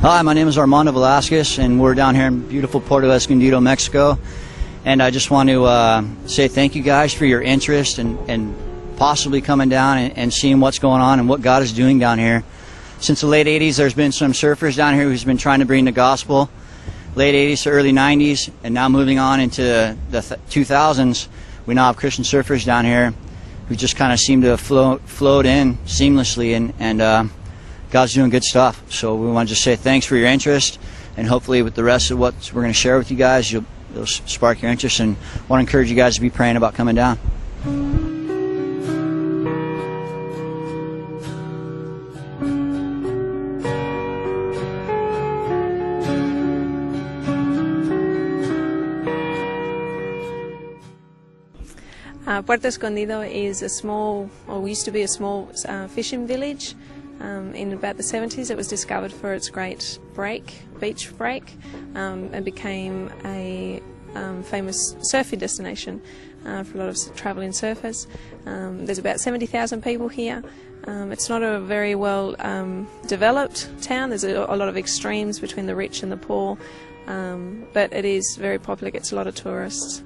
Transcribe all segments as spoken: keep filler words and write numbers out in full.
Hi, my name is Armando Velasquez, and we're down here in beautiful Puerto Escondido, Mexico. And I just want to uh, say thank you guys for your interest and, and possibly coming down and, and seeing what's going on and what God is doing down here. Since the late eighties, there's been some surfers down here who's been trying to bring the gospel. Late eighties to early nineties, and now moving on into the th two thousands, we now have Christian surfers down here who just kind of seem to float, float in seamlessly, and, and uh, God's doing good stuff. So we want to just say thanks for your interest, and hopefully with the rest of what we're going to share with you guys, you'll, you'll spark your interest, and want to encourage you guys to be praying about coming down. Uh, Puerto Escondido is a small, or used to be a small uh, fishing village. Um, in about the seventies, it was discovered for its great break, beach break, um, and became a um, famous surfing destination uh, for a lot of travelling surfers. Um, there's about seventy thousand people here. Um, it's not a very well um, developed town. There's a, a lot of extremes between the rich and the poor, um, but it is very popular. It gets a lot of tourists.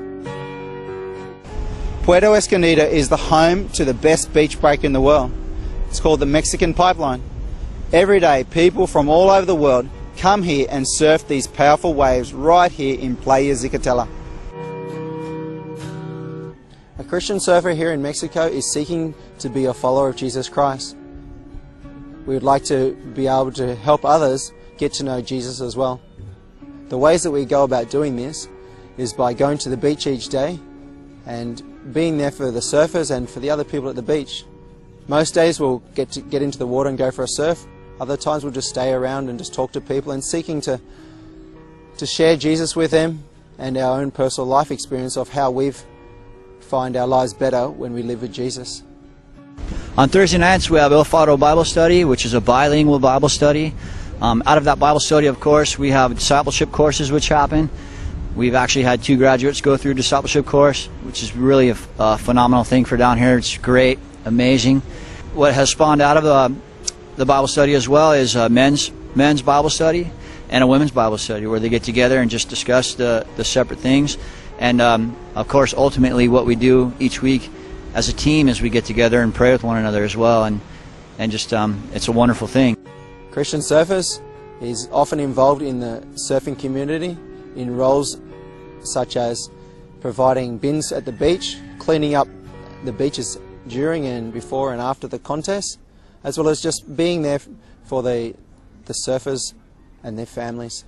Puerto Escondido is the home to the best beach break in the world. It's called the Mexican Pipeline. Every day, people from all over the world come here and surf these powerful waves right here in Playa Zicatela. A Christian surfer here in Mexico is seeking to be a follower of Jesus Christ. We would like to be able to help others get to know Jesus as well. The ways that we go about doing this is by going to the beach each day and being there for the surfers and for the other people at the beach. Most days we'll get to get into the water and go for a surf. Other times we'll just stay around and just talk to people and seeking to to share Jesus with them and our own personal life experience of how we find our lives better when we live with Jesus. On Thursday nights we have El Faro Bible Study, which is a bilingual Bible study. Um, out of that Bible study, of course, we have discipleship courses which happen. We've actually had two graduates go through a discipleship course, which is really a, a phenomenal thing for down here. It's great, amazing. What has spawned out of the, the Bible study as well is a men's, men's Bible study and a women's Bible study, where they get together and just discuss the, the separate things. And um, of course, ultimately what we do each week as a team is we get together and pray with one another as well, and, and just um, it's a wonderful thing. Christian Surfers is often involved in the surfing community in roles such as providing bins at the beach, cleaning up the beaches during and before and after the contest, as well as just being there for the, the surfers and their families.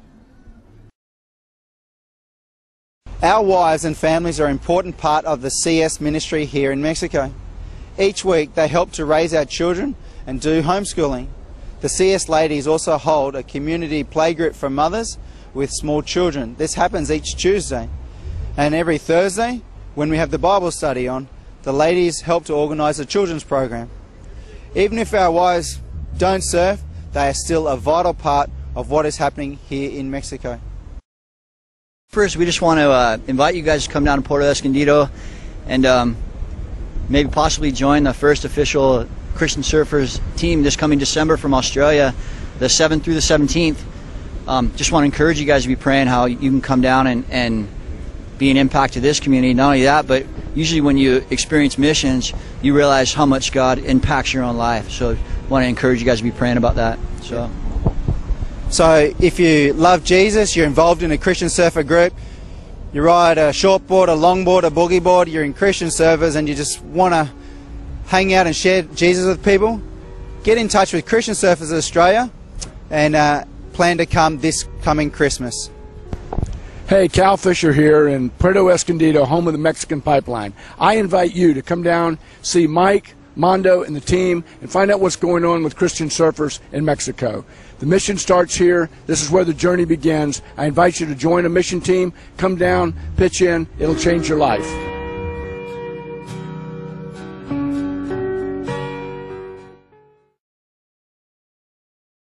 Our wives and families are an important part of the C S ministry here in Mexico. Each week they help to raise our children and do homeschooling. The C S ladies also hold a community playgroup for mothers with small children. This happens each Tuesday. And every Thursday, when we have the Bible study on, the ladies help to organise a children's program. Even if our wives don't surf, they are still a vital part of what is happening here in Mexico. First, we just want to uh, invite you guys to come down to Puerto Escondido and um, maybe possibly join the first official Christian Surfers team this coming December from Australia, the seventh through the seventeenth. Um, just want to encourage you guys to be praying how you can come down and, and be an impact to this community. Not only that, but usually when you experience missions, you realize how much God impacts your own life. So I want to encourage you guys to be praying about that. So, so if you love Jesus, you're involved in a Christian surfer group, you ride a shortboard, a longboard, a boogie board, you're in Christian surfers, and you just want to hang out and share Jesus with people, get in touch with Christian Surfers Australia and uh, plan to come this coming Christmas. Hey, Cal Fisher here in Puerto Escondido, home of the Mexican Pipeline. I invite you to come down, see Mike, Mondo, and the team, and find out what's going on with Christian surfers in Mexico. The mission starts here. This is where the journey begins. I invite you to join a mission team. Come down, pitch in. It'll change your life.